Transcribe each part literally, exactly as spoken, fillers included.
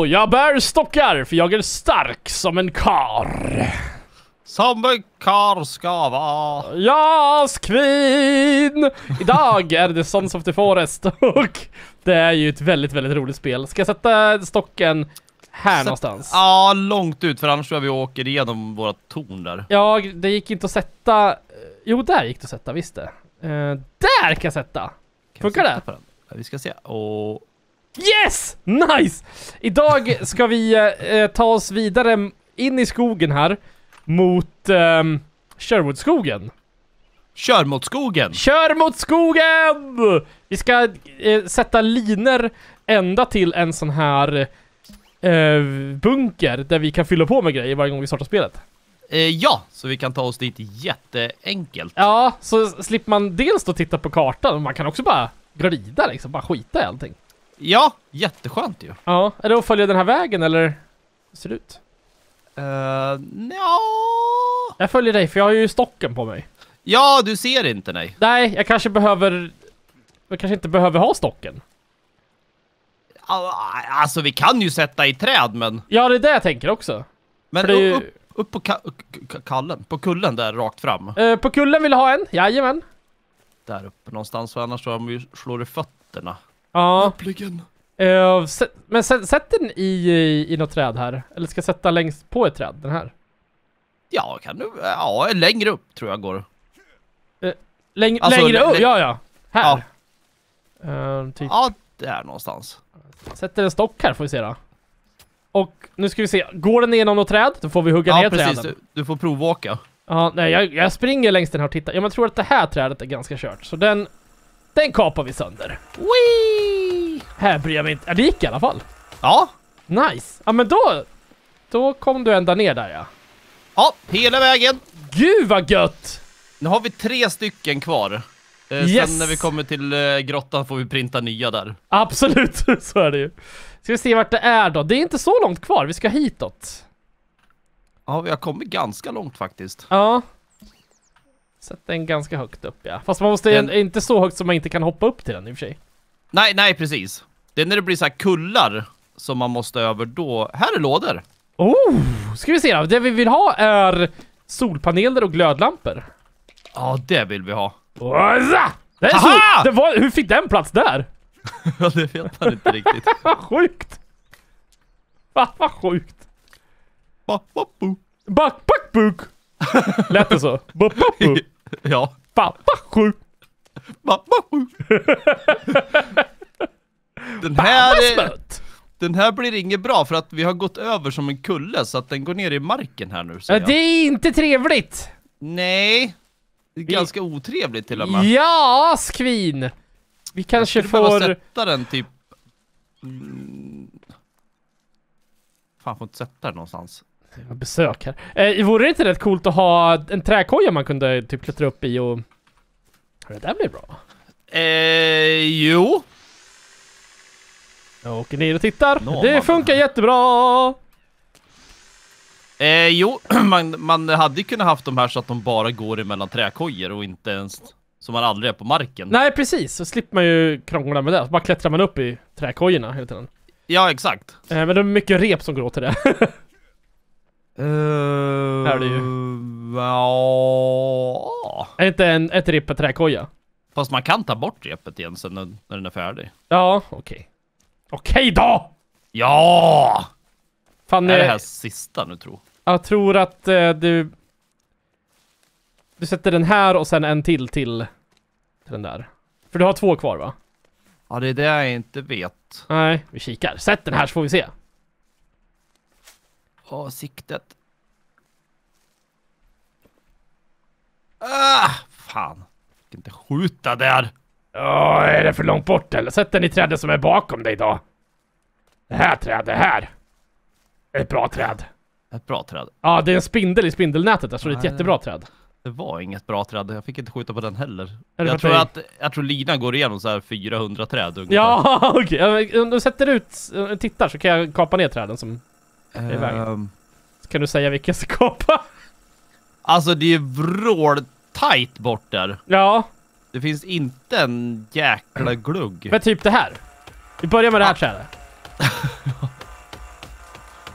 jag bär stockar för jag är stark som en kar. Som en kar ska vara. Jas Queen! Idag är det Sons of the Forest och det är ju ett väldigt, väldigt roligt spel. Ska jag sätta stocken här Sätt, någonstans? Ja, långt ut, för annars tror jag vi åker igenom våra torn där. Ja, det gick inte att sätta... Jo, där gick det att sätta, visst det. Uh, där kan jag sätta. Funkar det? Ja, vi ska se. Och... Yes! Nice! Idag ska vi uh, ta oss vidare in i skogen här mot um, Sherwoodskogen. Kör mot skogen! Kör mot skogen! Vi ska uh, sätta liner ända till en sån här uh, bunker där vi kan fylla på med grejer varje gång vi startar spelet. Eh, ja, så vi kan ta oss dit jätteenkelt. Ja, så slipper man dels då titta på kartan, och man kan också bara glida liksom, bara skita i allting. Ja, jätteskönt ju. Ja, är det att följa den här vägen eller hur ser det ut? Uh, ja. Jag följer dig för jag har ju stocken på mig. Ja, du ser inte, nej. Nej, jag kanske behöver... Jag kanske inte behöver ha stocken. Alltså, vi kan ju sätta i träd, men... Ja, det är det jag tänker också. Men det är ju... upp, upp på ka kallen, på kullen där, rakt fram. Uh, på kullen vill jag ha en, jajamän. Där uppe någonstans, för annars så vi slår i fötterna. Ja. Uppligen. Uh, men sätt den i, i, i något träd här. Eller ska jag sätta längst på ett träd, den här? Ja, kan du... Ja, längre upp tror jag går. Uh, läng alltså, längre upp, ja ja. Här. Ja. Uh, typ. Ja, där någonstans. Sätter en stock här får vi se då. Och nu ska vi se, går den igenom något träd? Då får vi hugga ja, ner precis. träden. Du, du får provåka. Ja, nej, jag, jag springer längs den här och tittar. Ja, men jag tror att det här trädet är ganska kört. Så den, den kapar vi sönder. Whee! Här bryr jag mig inte. Ja, det gick i alla fall. Ja. Nice. Ja, men då, då kom du ända ner där, ja. Ja, hela vägen. Gud vad gött! Nu har vi tre stycken kvar. Eh, Yes. Sen när vi kommer till eh, grottan får vi printa nya där. Absolut, så är det ju. Ska vi se vart det är då. Det är inte så långt kvar, vi ska hitåt. Ja, vi har kommit ganska långt faktiskt. Ja. Sätt den ganska högt upp, ja. Fast man måste Den... inte så högt som man inte kan hoppa upp till den i och för sig. Nej, nej, precis. Det är när det blir så här kullar som man måste över då. Här är lådor. Oh, ska vi se då. Det vi vill ha är solpaneler och glödlampor. Ja, det vill vi ha. Det är så, det var, hur fick den plats där? Ja, det vet man inte riktigt. Vad sjukt. Va, vad sjukt. Ba, ba, bu. Back, back, buk. Lät det så? Ba, ba, bu. Ja. Ba, ba, sjukt. Ba, ba, bu. Den här är, den här blir inget bra för att vi har gått över som en kulle så att den går ner i marken här nu. Ja, det är inte trevligt. Nej. Det är vi... ganska otrevligt till och med. Ja, skvin. Vi kanske får sätta den typ. Mm. Fan, får inte sätta den någonstans. Besök här. Eh, vore det inte rätt coolt att ha en träkoja man kunde typ klättra upp i och... Det där blir bra. Eh, jo. Jag åker ner och tittar. Nå, det funkar jättebra. Eh, jo, man, man hade ju kunnat haft de här så att de bara går emellan träkojor och inte ens så man aldrig är på marken. Nej, precis. Så slipper man ju krångla med det. Så bara klättrar man upp i träkojorna hela tiden. Ja, exakt. Eh, men det är mycket rep som går åt till det. Uh, här är det ju. Ja. Är det inte en, ett rep per träkoja? Fast man kan ta bort repet igen sen när, när den är färdig. Ja, okej. Okay. Okej okay, då! Ja! Fan, är det här sista nu, tror jag? tror att eh, du... Du sätter den här och sen en till till, till den där. För du har två kvar, va? Ja, det är det jag inte vet. Nej, vi kikar. Sätt den här så får vi se. Åh, siktet. Ah, fan. Jag kan inte skjuta där. Åh, är det för långt bort eller? Sätt den i trädet som är bakom dig då. Det här trädet här. Ett bra träd. Ett bra träd. Ja, det är en spindel i spindelnätet där, så det är ett jättebra träd. Det var inget bra träd. Jag fick inte skjuta på den heller. Jag tror, dig? att, jag tror Lina går igenom så här fyrahundra träd ungefär. Ja, okej. Okay. Om du sätter ut tittar så kan jag kapa ner träden som är i vägen. Um, så kan du säga vilka jag ska kapa. Alltså det är vrål tight bort där. Ja. Det finns inte en jäkla glugg. Men typ det här. Vi börjar med det här trädet.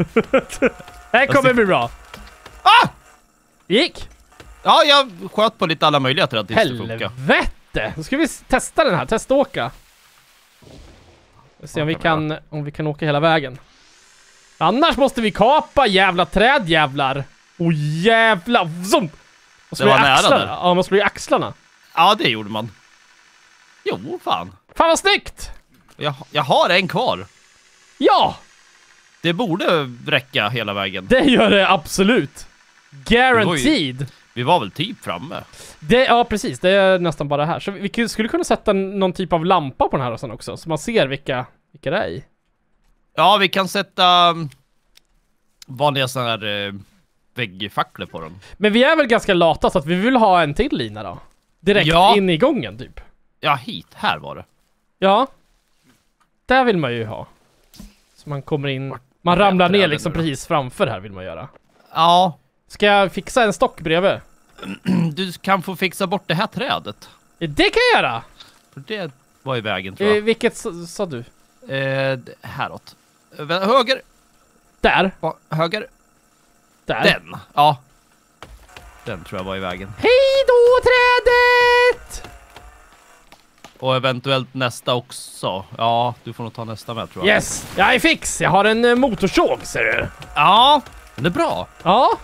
Det här kommer bli bra. Ah! Gick. Ja, jag sköt på lite alla möjligheter att det inte funkar. Helvete! Då ska vi testa den här. Testa åka. Se om vi kan, om vi kan åka hela vägen. Annars måste vi kapa jävla träd, jävlar. Oh jävla zoom. Det var nära där. Ja, man slår i axlarna. Ja, det gjorde man. Jo, fan. Fan vad snyggt! Jag, jag har en kvar. Ja! Det borde räcka hela vägen. Det gör det absolut. Guaranteed. Vi var, ju, vi var väl typ framme. Det, ja, precis. Det är nästan bara här. Så vi skulle kunna sätta någon typ av lampa på den här och sen också. Så man ser vilka, vilka det är i. Ja, vi kan sätta vanliga sådana här eh, väggfacklor på den. Men vi är väl ganska lata så att vi vill ha en till lina då. Direkt ja. in i gången typ. Ja, hit. Här var det. Ja. Där vill man ju ha. Så man kommer in... Man ramlar ner liksom precis framför här vill man göra. Ja. Ska jag fixa en stock bredvid? Du kan få fixa bort det här trädet. Det kan jag göra! För det var i vägen tror jag. Eh, vilket sa du? Eh, häråt. Höger. Där. Höger. Där. Den. Ja. Den tror jag var i vägen. Hej då trädet! Och eventuellt nästa också. Ja, du får nog ta nästa med tror jag. Yes, jag är fix. Jag har en uh, motorsåg, ser du. Ja, det är bra. Ja.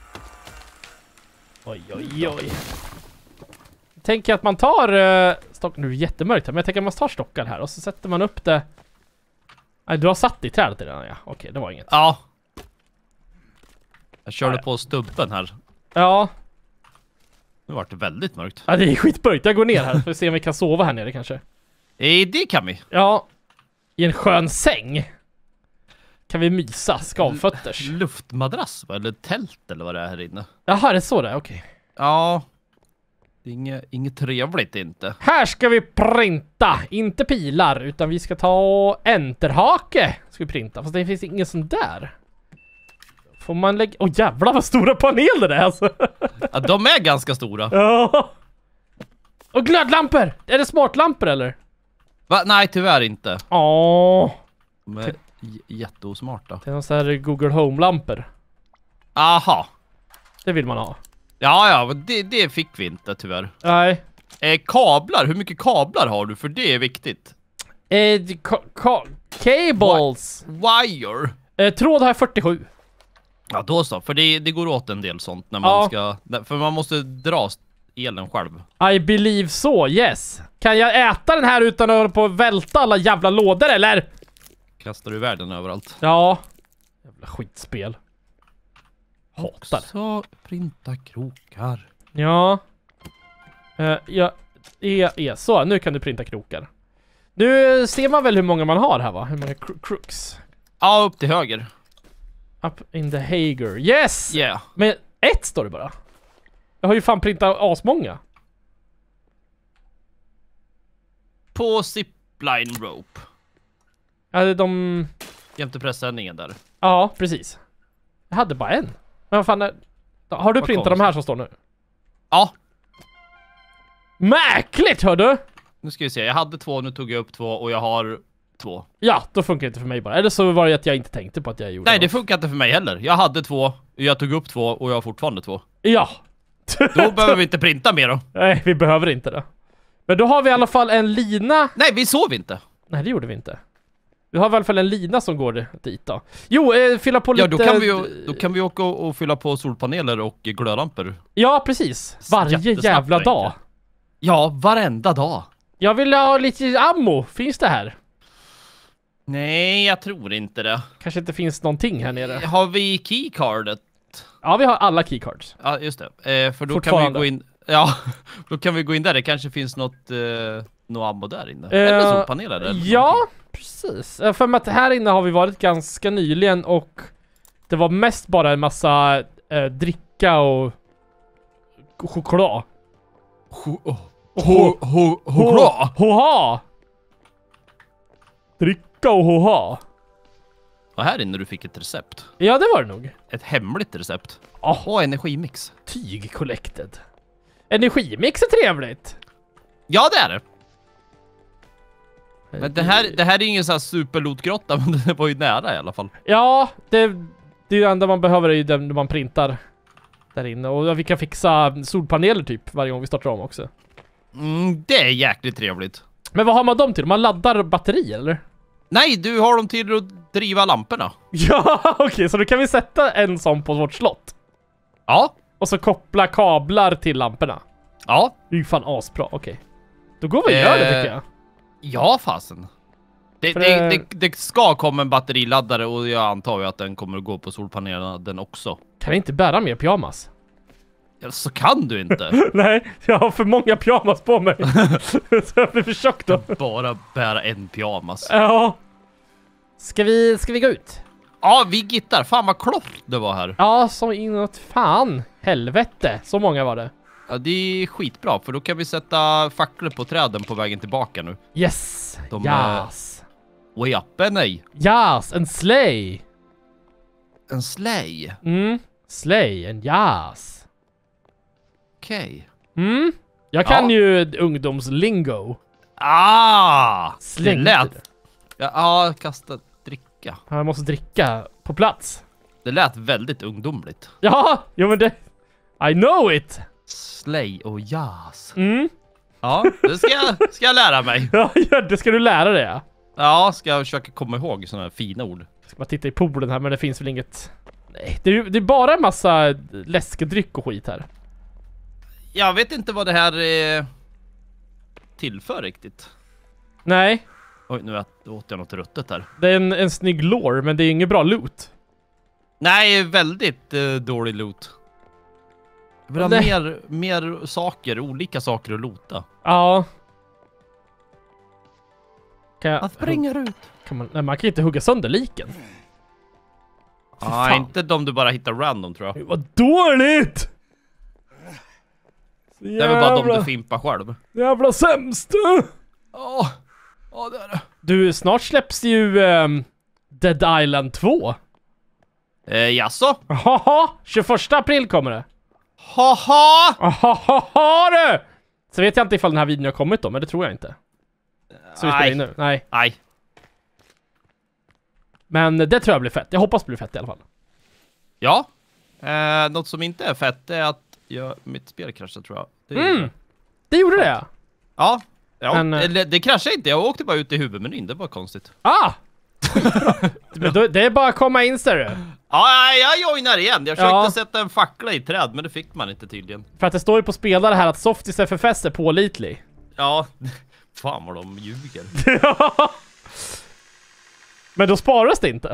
Oj, oj, oj. Jag tänker att man tar uh, stock... Nu är det jättemörkt här, men jag tänker att man tar stockar här och så sätter man upp det. Nej, du har satt i trädet redan, ja. Okej, det var inget. Ja. Jag körde ja. på stubben här. Ja. Nu vart det väldigt mörkt. Ja, det är skitmörkt. Jag går ner här för att se om vi kan sova här nere kanske. Eh, det kan vi. Ja. I en skön säng. Kan vi mysa skavfötters. L- luftmadrass, va? Eller tält eller vad det är här inne. Jaha, det är så det, okej. Okay. Ja. Det är inget, inget trevligt inte. Här ska vi printa. Inte pilar, utan vi ska ta enterhake. Ska vi printa, fast det finns ingen sån där. Får man lägga... Åh oh, jävlar vad stora paneler det är alltså. Ja, de är ganska stora. Ja. Och glödlampor! Är det smartlampor eller? Va? Nej, tyvärr inte. Åh. De är j- jätteosmarta. Det är någon sån här Google Home-lampor. Aha. Det vill man ha. Ja, ja, det, det fick vi inte tyvärr. Nej. Eh, kablar, hur mycket kablar har du? För det är viktigt. Eh, ka- ka- cables. Wire. Eh, tråd har jag fyrtiosju. Ja, då så. För det, det går åt en del sånt när man Ja. ska... För man måste dra elen själv. I believe so, yes. Kan jag äta den här utan att hålla på att välta alla jävla lådor, eller? Kastar du världen överallt. Ja. Jävla skitspel. Hatar. Så printa krokar. Ja. Uh, ja. E, e. Så, nu kan du printa krokar. Nu ser man väl hur många man har här, va? Hur många cro- crooks? Ja, upp till höger. Up in the Hager. Yes! Yeah. Men ett står det bara. Jag har ju fan printat asmånga. På zipline rope. Ja, de... Jämte pressändningen där. Ja, precis. Jag hade bara en. Men vad fan är... Har du Vad printat konstigt. de här som står nu? Ja. Märkligt, hör du! Nu ska vi se. Jag hade två, nu tog jag upp två och jag har två. Ja, då funkar det inte för mig bara. Eller så var det att jag inte tänkte på att jag gjorde Nej, det något. funkar inte för mig heller. Jag hade två, jag tog upp två och jag har fortfarande två. Ja. Då behöver vi inte printa mer då. Nej, vi behöver inte det. Men då har vi i alla fall en lina. Nej, vi sov inte. Nej, det gjorde vi inte. Vi har i alla fall en lina som går dit då. Jo, eh, fylla på Ja, lite... då kan vi ju, då kan vi åka och, och fylla på solpaneler och glödlampor. Ja, precis. Varje Jättesnabbt jävla enkelt. dag. Ja, varenda dag. Jag vill ha lite ammo. Finns det här? Nej, jag tror inte det. Kanske inte finns någonting här nere. Har vi keycardet? Ja, vi har alla keycards. Ja, just det. Eh, för då kan vi Fortfarande. gå in... Ja, då kan vi gå in där. Det kanske finns något, eh, något ammo där inne. Eh, eller solpaneler. Eller ja, någonting. precis. Eh, För att här inne har vi varit ganska nyligen och det var mest bara en massa eh, dricka och choklad. Ho- oh. Ho- ho- Choklad! Hoha! Dricka och hoha. Och här inne du fick ett recept. Ja, det var det nog. Ett hemligt recept. Oh, Och energimix. tyg collected. Energimix är trevligt. Ja, det är det. Men det här, det här är ingen så här superlotgrotta, men det var ju nära i alla fall. Ja, det, Det är ju enda man behöver är ju den man printar där inne. Och vi kan fixa solpaneler typ varje gång vi startar om också. Mm, det är jäkligt trevligt. Men vad har man dem till? Man laddar batterier eller? Nej, du har dem till att driva lamporna. Ja, okej. Okay, så då kan vi sätta en sån på vårt slott. Ja. Och så koppla kablar till lamporna. Ja. Det är ju fan asbra, okej. Okay. Då går vi och gör det tycker jag. Ja, fasen. Det, det, det, det ska komma en batteriladdare och jag antar ju att den kommer att gå på solpanelerna den också. Kan jag inte bära mer pyjamas? Ja, så kan du inte. Nej, jag har för många pyjamas på mig. Så jag blir för tjock då. Bara bära en pyjamas. Ja. Ska vi, ska vi gå ut? Ja, vi gittar. Fan vad klart det var här. Ja, som inåt fan. Helvete, så många var det. Ja, det är skitbra, för då kan vi sätta facklor på träden på vägen tillbaka nu. Yes, De yes. Är... Way up, nej. Yes, en sleigh. En sleigh? Mm, sleigh, en yes. Okej. Okay. Mm, jag kan ja. ju ungdomslingo. Ah! Släng det lät... Ja, ja, kasta dricka. Jag måste dricka på plats. Det lät väldigt ungdomligt. Ja, jo men det... I know it! Slay och jazz. Mm. Ja, det ska jag, ska jag lära mig. Ja, det ska du lära dig, ja. Ja, ska jag försöka komma ihåg sådana här fina ord. Ska bara titta i poolen här, men det finns väl inget... Nej, det är, det är bara en massa läskedryck och skit här. Jag vet inte vad det här är tillför riktigt. Nej. Oj, nu åt jag något ruttet här. Det är en, en snygg lore, men det är inget bra loot. Nej, väldigt eh, dålig loot. Jag vill ha det... mer, mer saker, olika saker att loota. Ja. Kan jag... Vad springer ut? Kan man... Nej, man kan inte hugga sönder liken. Ja, ah, inte de du bara hittar random, tror jag. Vad dåligt! Så jävla... Det är väl bara de du fimpar själv. Jävla sämst! Ja, oh. oh, det är det. Du, snart släpps ju um, Dead Island två. Eh, jaså? Haha, tjugoförsta april kommer det. Haha! Haha du! Så vet jag inte ifall den här videon har kommit då, men det tror jag inte. Så vi spelar in nu. Nej. Nej. Men det tror jag blir fett. Jag hoppas det blir fett i alla fall. Ja. Eh, något som inte är fett är att jag, mitt spel kraschade, tror jag. Det, mm. det gjorde det, ja. Ja. Ja, men, det, det kraschade inte. Jag åkte bara ut i huvudmenyn. Det var konstigt. Ah! Men då, det är bara att komma in, ser du. Ja, jag joinar igen. Jag försökte ja. sätta en fackla i träd, men det fick man inte tydligen. För att det står ju på spelare här att Softies F F S är pålitlig. Ja, fan vad de ljuger. Ja. Men då sparas det inte.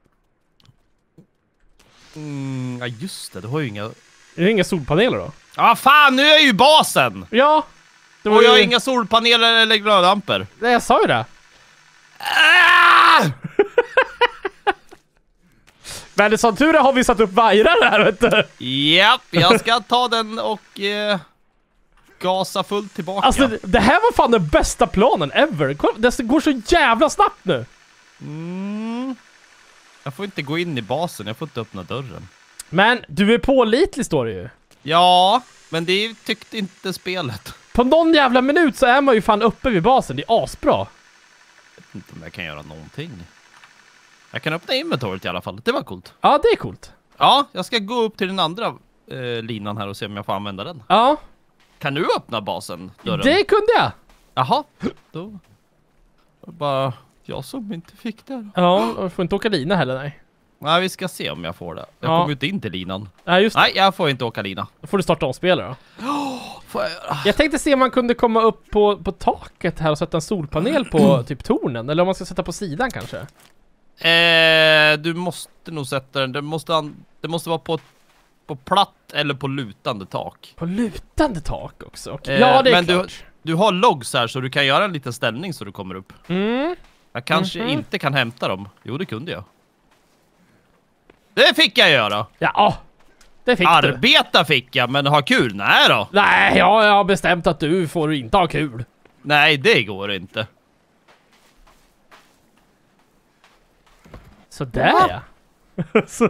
Mm, ja, just det. Du har ju inga... Det är inga solpaneler då. Ja, ah, fan, nu är jag ju basen! Ja. Det var och jag ju... har inga solpaneler eller glödlampor. Det, jag sa ju det. Ah! Men det som tur är har vi satt upp vajrar här, vet du. Japp, jag ska ta den och eh, gasa fullt tillbaka. Alltså, det här var fan den bästa planen ever. Det går så jävla snabbt nu. Mm. Jag får inte gå in i basen, jag får inte öppna dörren. Men du är pålitlig, står det ju. Ja, men det tyckte inte spelet. På någon jävla minut så är man ju fan uppe vid basen. Det är asbra. Jag vet inte om jag kan göra någonting. Jag kan öppna inventoriet i alla fall. Det var coolt. Ja, det är coolt. Ja, jag ska gå upp till den andra eh, linan här och se om jag får använda den. Ja. Kan du öppna basen? Dörren? Det kunde jag. Jaha, då... Bara jag som inte fick det. Ja, jag får inte åka lina heller, nej. Nej, vi ska se om jag får det. Jag ja. kommer inte in till linan. Nej, just det. Nej, jag får inte åka lina. Då får du starta om spelare då. Oh, får jag göra? Jag tänkte se om man kunde komma upp på, på taket här och sätta en solpanel på typ tornen. Eller om man ska sätta på sidan kanske. Eh, du måste nog sätta den. Det måste, det måste vara på, på platt eller på lutande tak. På lutande tak också? Okay. Eh, ja, det är men klart. Du, du har logs här så du kan göra en liten ställning så du kommer upp. Mm. Jag kanske Mm-hmm. inte kan hämta dem. Jo, det kunde jag. Det fick jag göra. Ja, det fick Arbeta du. Arbeta fick jag, men ha kul? Nej då. Nej, jag har bestämt att du får inte ha kul. Nej, det går inte. Så där ja. så.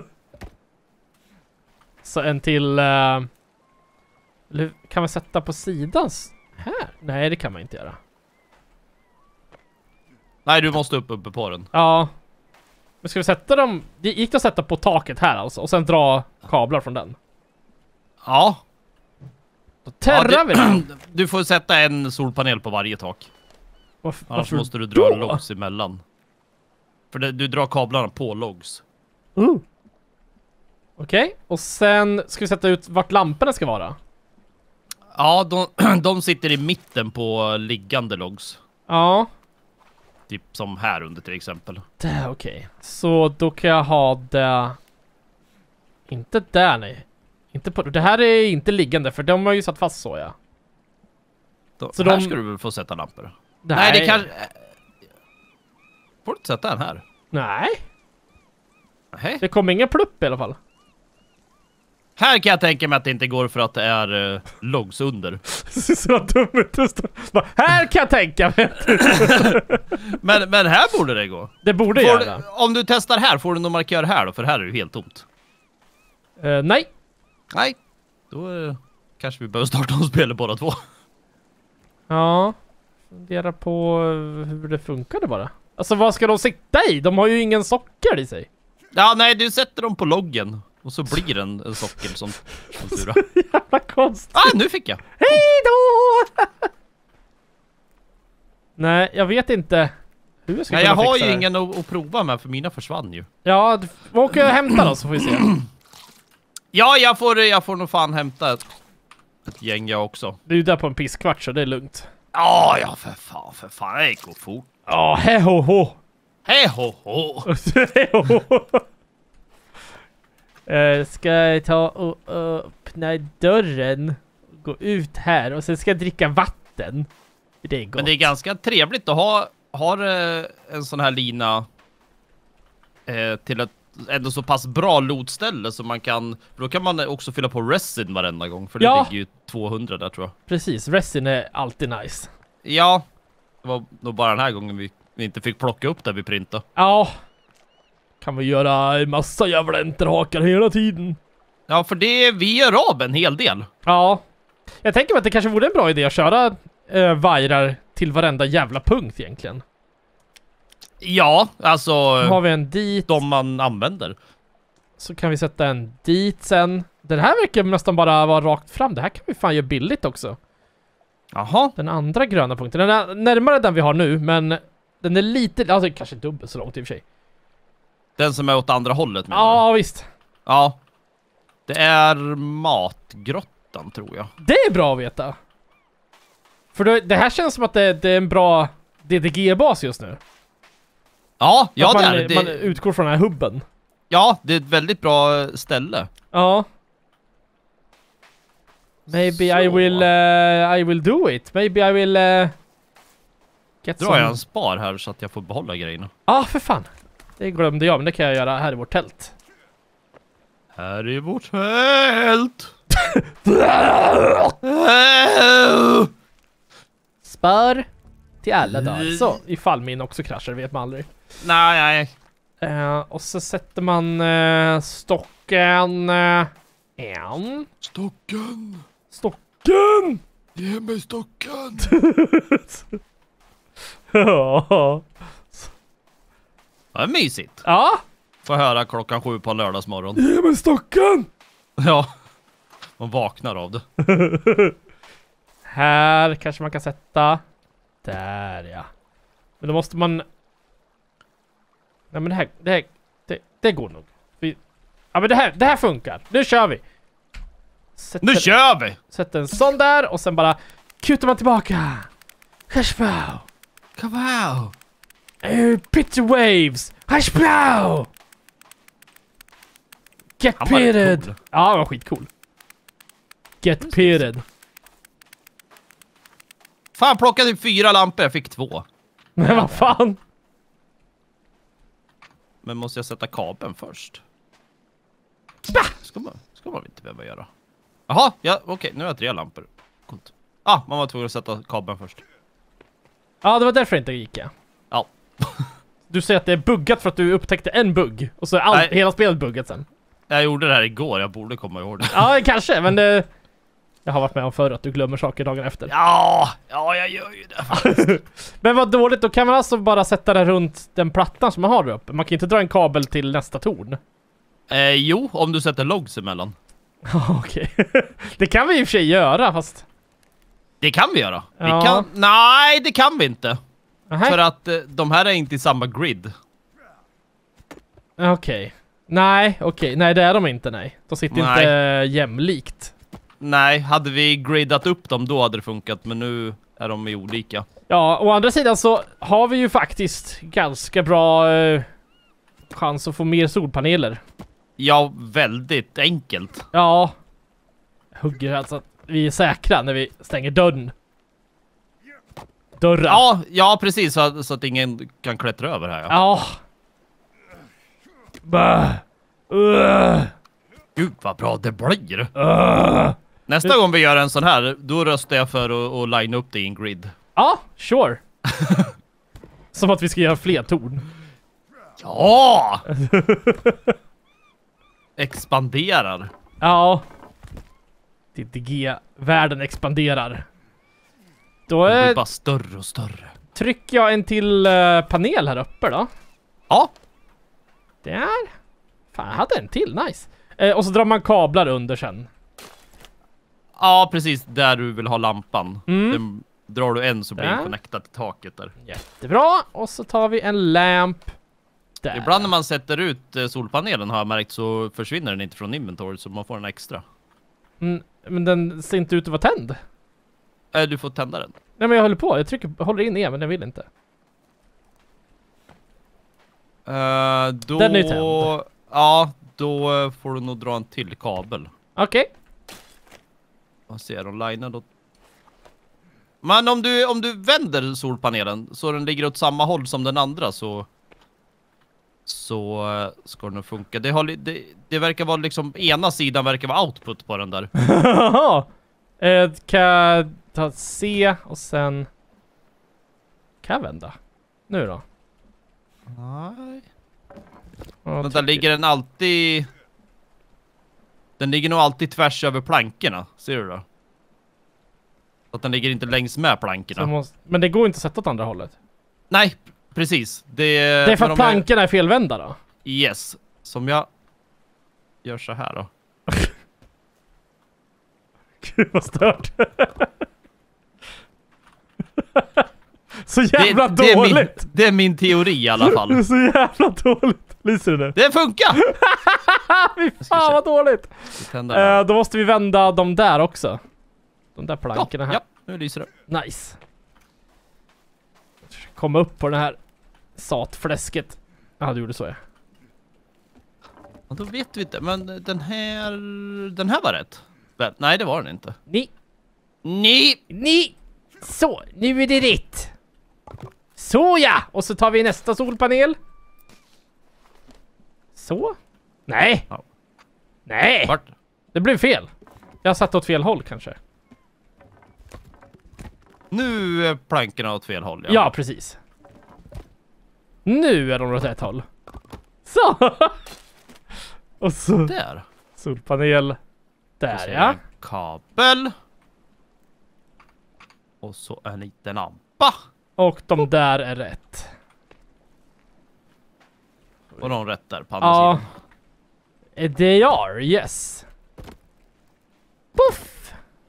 så en till... Uh, kan man sätta på sidan? Här? Nej, det kan man inte göra. Nej, du måste upp uppe på den. Ja. Men ska vi sätta dem... Det gick det att sätta på taket här alltså, och sen dra kablar från den. Ja. Då terrar ja, vi den. Du får sätta en solpanel på varje tak. Varför, Annars varför måste du dra då? logs emellan. För det, du drar kablarna på logs. Uh. Okej, okay. Och sen ska vi sätta ut vart lamporna ska vara. Ja, de, de sitter i mitten på liggande logs. Ja. Typ som här under till exempel. Det är okej. Okay. Så då kan jag ha det... Inte där, nej. Inte på... Det här är inte liggande, för de har ju satt fast så, ja. Då, så här de... ska du väl få sätta lampor. Nej, nej det kanske... Får du inte sätta den här? Nej. Nej. Det kommer ingen plupp i alla fall. Här kan jag tänka mig att det inte går för att det är uh, logs under. Så dumt. Här kan jag tänka mig. men, men här borde det gå. Det borde får göra. Du, om du testar här, får du någon markör här då? För här är det ju helt tomt. Uh, nej. Nej. Då uh, kanske vi behöver starta om spelet båda två. Ja. Fundera på hur det funkade bara. Alltså vad ska de sitta i? De har ju ingen socker i sig. Ja, nej, du sätter dem på loggen. Och så blir det en, en sockel som, som tura. Jävla konstigt. Ah, nu fick jag. Hej då! Nej, jag vet inte hur jag ska nej, kunna jag har fixa ju det. ingen att, att prova med, för mina försvann ju. Ja, du åker jag hämta då så får vi se. Ja, jag får, jag får nog fan hämta ett, ett gäng jag också. Du är ju där på en pisskvart så det är lugnt. Ja, ja, för fan, för fan. Det går fort. Ja, hej ho ho. Hej ho ho. Hej ho ho. Uh, ska jag ta och uh, öppna dörren, gå ut här och sen ska jag dricka vatten. Det är gott. Men det är ganska trevligt att ha, ha uh, en sån här lina uh, till ett ändå så pass bra lootställe så man kan, då kan man också fylla på resin varenda gång, för det ja. ligger ju tvåhundra där tror jag. Precis, resin är alltid nice. Ja, det var nog bara den här gången vi, vi inte fick plocka upp det vi printade. Ja. Kan vi göra en massa jävla enterhakar hela tiden. Ja, för det vi gör av en hel del. Ja. Jag tänker mig att det kanske vore en bra idé att köra äh, vajrar till varenda jävla punkt egentligen. Ja, alltså nu har vi en dit. De man använder. Så kan vi sätta en dit sen. Den här verkar nästan bara vara rakt fram. Det här kan vi fan göra billigt också. Jaha. Den andra gröna punkten. Den är närmare den vi har nu, men den är lite, alltså kanske dubbelt så långt i och för sig. Den som är åt andra hållet menar Ja, du? visst. Ja. Det är matgrottan tror jag. Det är bra att veta. För det, det här känns som att det, det är en bra D D G-bas just nu. Ja, ja man, det är det. Man utgår från den här hubben. Ja, det är ett väldigt bra ställe. Ja. Maybe så. I will uh, I will do it. Maybe I will uh, get Drar some... jag en spar här så att jag får behålla grejerna. Ja, ah, för fan. Det glömde jag, men det kan jag göra här i vårt tält. Här i vårt tält. Spar till alla dagar. Så, ifall min också kraschar, vet man aldrig. Nej, nej. Uh, och så sätter man uh, stocken... Uh, en. Stocken. Stocken! Ge mig stocken. Ja. Det är mysigt. Ja. Får höra klockan sju på lördagsmorgon. Ge mig stocken! Ja. Man vaknar av det. Här kanske man kan sätta. Där, ja. Men då måste man... Nej, men det här... Det, här, det, det går nog. Vi... Ja, men det här, det här funkar. Nu kör vi. Sätter, nu kör vi! Sätter en sån där och sen bara kutar man tillbaka. Hashpow! Kapow! Uh, Pity waves! Hashpow! Get pitted! Cool. Ja, han var skitcool. Get pitted. Fan, jag plockade fyra lampor, jag fick två. Men vad fan? Men måste jag sätta kabeln först? Bah! Ska man, ska man inte behöva göra. Jaha, ja, okej, okay, nu har jag tre lampor. Coolt. Ah, man var tvungen att sätta kabeln först. Ja, det var därför det inte gick, ja. Ja. Du säger att det är buggat för att du upptäckte en bugg. Och så är allt, hela spelet buggat sen. Jag gjorde det här igår, jag borde komma ihåg det. Ja, kanske, men det... Jag har varit med om förr att du glömmer saker dagen efter. Ja, ja jag gör ju det. Men vad dåligt, då kan man alltså bara sätta det runt den plattan som man har där uppe. Man kan inte dra en kabel till nästa torn. Eh, jo, om du sätter logs emellan. Okej. Det kan vi i och för sig göra, fast... Det kan vi göra. Vi Ja. kan... Nej, det kan vi inte. Aha. För att eh, de här är inte i samma grid. Okej. Nej, okej. Nej, det är de inte, nej. De sitter Nej. inte äh, jämlikt. Nej, hade vi gridat upp dem då hade det funkat, men nu är de ju olika. Ja, å andra sidan så har vi ju faktiskt ganska bra eh, chans att få mer solpaneler. Ja, väldigt enkelt. Ja. Jag hugger alltså att vi är säkra när vi stänger dörren. Dörren. Ja, ja precis, så att, så att ingen kan klättra över här. Ja. Ja. Bah. Uh. Gud vad bra det blir. Uh. Nästa gång vi gör en sån här, då röstar jag för att, att line upp det i en grid. Ja, sure. Som att vi ska göra fler torn. Ja! Expanderar. Ja. D D G-världen expanderar. Då Det blir eh, bara större och större. trycker jag en till eh, panel här uppe då. Ja, Där. Fan, jag hade en till, nice. Eh, och så drar man kablar under sen. ja precis där du vill ha lampan. Mm. Den, drar du en så blir den Där. connectad till taket där. Jättebra. Och så tar vi en lamp. Där. Ibland när man sätter ut eh, solpanelen har jag märkt så försvinner den inte från inventory så man får en extra. Mm, men den ser inte ut att vara tänd. Eh, du får tända den. Nej, men jag håller på. Jag trycker, håller in E, men den vill inte. Uh, då... Den är tänd. Ja, då eh, får du nog dra en till kabel. Okej. Vad ser de linar då? Men om du, om du vänder solpanelen så den ligger åt samma håll som den andra så så uh, ska det nog funka. Det, har, li- det, det verkar vara liksom, ena sidan verkar vara output på den där. eh, kan jag ta C och sen... Kan jag vända? Nu då? Nej. Ja, Men där trycker. ligger den alltid... Den ligger nog alltid tvärs över plankorna. Ser du då? Så att den ligger inte längs med plankorna. Så måste... Men det går inte att sätta åt andra hållet. Nej, precis. Det, Det är för men att om jag- plankorna är felvända då? Yes. Som jag gör så här då. Gud vad stört. Så jävla det, det, är min, dåligt. det är min teori i alla Det är fall. så jävla dåligt. Lyser du nu? Det funkar! Fy ska fan se. vad dåligt. Vi tänder den. Eh, då måste vi vända dem där också. De där plankorna ja, här. ja, nu lyser det. Nice. Komma upp på den här satfläsket. Ja, du gjorde så ja. Ja, då vet vi inte. Men den här... Den här var rätt. Väl, nej, det var den inte. Ni, Nej! ni. Så, nu är det rätt. Så ja! Och så tar vi nästa solpanel. Så. Nej. Ja. Nej. Vart? Det blev fel. Jag satt åt fel håll kanske. Nu är plankorna åt fel håll. Ja, precis. Nu är de åt rätt håll. Så. Och så Där. solpanel. Och Där så är det ja. en kabel. Och så en liten lampa. Och de där är rätt. Och de rätt där på andra Ja. sidan. They are, yes. Puff!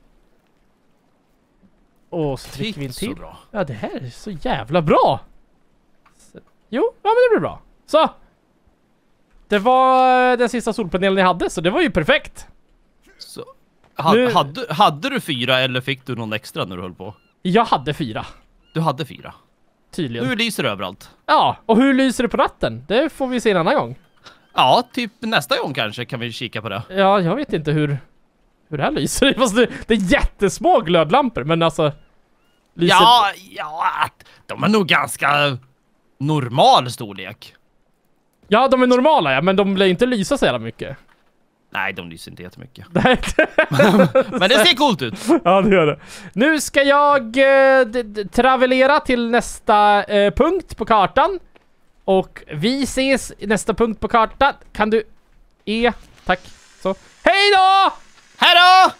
Och så trycker vi en Så till. bra. Ja, det här är så jävla bra. Så, jo, ja men det blir bra. Så. Det var den sista solpanelen jag hade, så det var ju perfekt. Så, ha, Nu- hade, hade du fyra eller fick du någon extra när du höll på? Jag hade fyra, Du hade fyra. tydligen. Nu lyser det överallt. Ja, och hur lyser det på natten? Det får vi se en annan gång. Ja, typ nästa gång kanske kan vi kika på det. Ja, jag vet inte hur, hur det här lyser. Fast det, det är jättesmå glödlampor, men alltså... Lyser... Ja, ja, de är nog ganska normal storlek. Ja, de är normala, ja, men de blir inte lysa så jävla mycket. Nej, de lyser inte jättemycket. Nej, Men det ser coolt ut. ja, det gör det. Nu ska jag eh, d- d- travelera till nästa eh, punkt på kartan. Och vi ses i nästa punkt på kartan. Kan du... E, tack. Så. Hej då! Hej då!